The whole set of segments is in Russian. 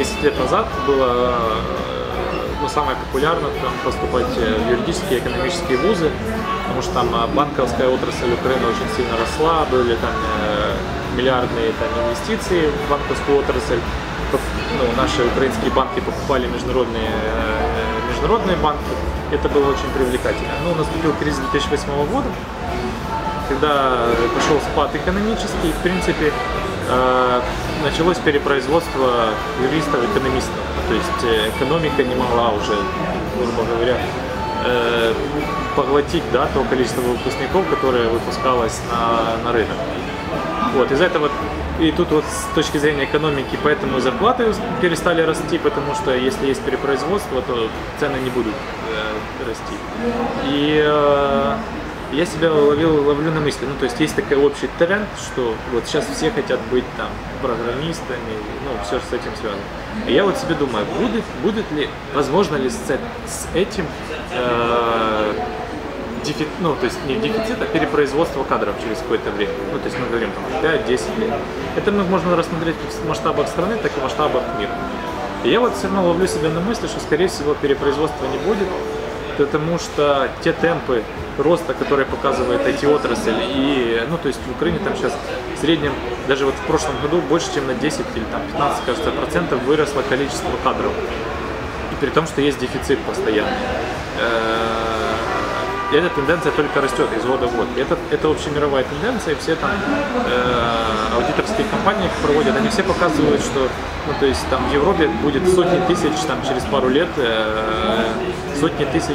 10 лет назад было самое популярно поступать в юридические и экономические вузы, потому что там банковская отрасль Украины очень сильно росла, были там миллиардные инвестиции в банковскую отрасль. Наши украинские банки покупали международные банки. Это было очень привлекательно. Наступил кризис 2008 года, когда пошел спад экономический, в принципе, началось перепроизводство юристов-экономистов. То есть экономика не могла уже, грубо говоря, поглотить то количество выпускников, которое выпускалось на рынок. Из-за этого и тут с точки зрения экономики, поэтому зарплаты перестали расти, потому что если есть перепроизводство, то цены не будут расти. И я себя ловлю на мысли, то есть есть такой общий тренд, что сейчас все хотят быть там программистами, все с этим связано. И я себе думаю, будет ли, возможно ли с этим то есть не дефицит, а перепроизводство кадров через какое-то время. То есть мы говорим там 5-10 лет. Это можно рассмотреть в масштабах страны, так и в масштабах мира. И я все равно ловлю себя на мысли, что скорее всего перепроизводства не будет, потому что те темпы роста, которые показывает IT-отрасль, и, то есть в Украине там сейчас в среднем, даже в прошлом году больше, чем на 10 или там 15, кажется, процентов выросло количество кадров. И при том, что есть дефицит постоянный. И эта тенденция только растет из года в год. Это общемировая тенденция, и все там аудиторские компании проводят, они все показывают, что то есть там в Европе будет сотни тысяч, через пару лет, сотни тысяч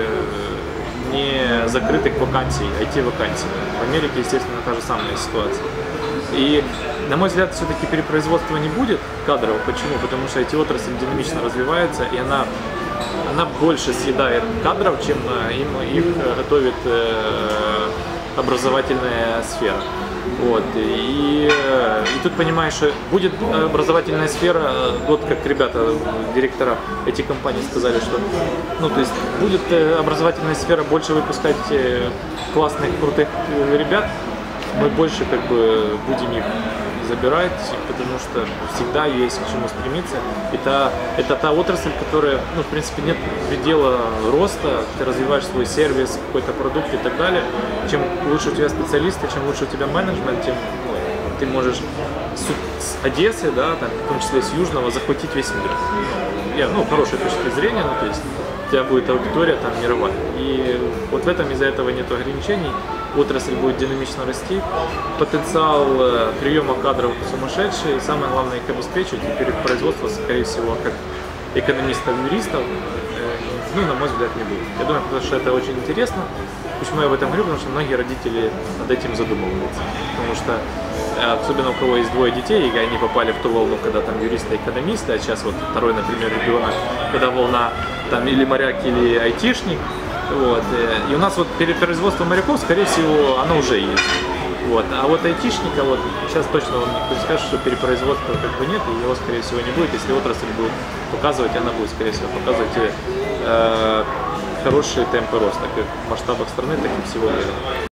не закрытых вакансий, IT-вакансий. В Америке, естественно, та же самая ситуация. И, на мой взгляд, все-таки перепроизводства не будет кадров. Почему? Потому что IT-отрасль динамично развивается, и она больше съедает кадров, чем их готовит образовательная сфера. И тут понимаешь, что будет образовательная сфера, как ребята, директора этих компаний сказали, что то есть будет образовательная сфера больше выпускать классных, крутых ребят, мы больше будем их забирать, потому что всегда есть к чему стремиться. Это та отрасль, которая, в принципе, нет предела роста, ты развиваешь свой сервис, какой-то продукт и так далее. Чем лучше у тебя специалисты, чем лучше у тебя менеджмент, тем ты можешь с Одессы, в том числе с Южного, захватить весь мир. Хорошая точка зрения, то есть у тебя будет аудитория мировая. И в этом из-за этого нет ограничений. Отрасль будет динамично расти, потенциал приема кадров сумасшедший, и самое главное их обеспечить, и перепроизводство, скорее всего, как экономистов, юристов, на мой взгляд, не будет. Я думаю, потому что это очень интересно. Почему я об этом говорю? Потому что многие родители над этим задумываются. Потому что, особенно у кого есть двое детей, и они попали в ту волну, когда там юристы, экономисты, а сейчас второй, например, ребенок, когда волна или моряк, или айтишник. И у нас перепроизводство моряков, скорее всего, оно уже есть. А айтишника, сейчас точно вам никто не скажет, что перепроизводства нет, и его, скорее всего, не будет. Если отрасль будет показывать, она будет, скорее всего, показывать хорошие темпы роста, как в масштабах страны, так и всего мира.